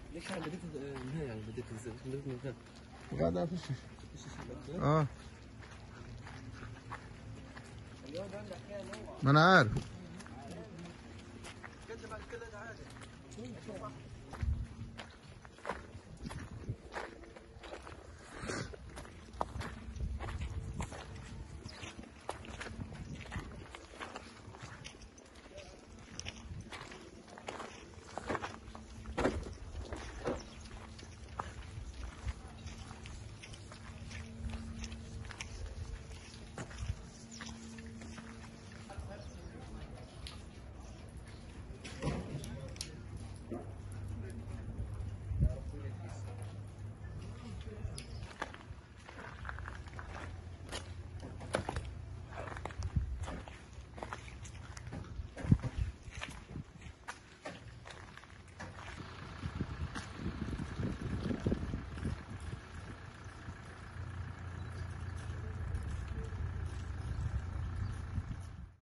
ليش بديت من هنا يعني بديت من هنا؟ قاعد في الشيش. ما انا عارف.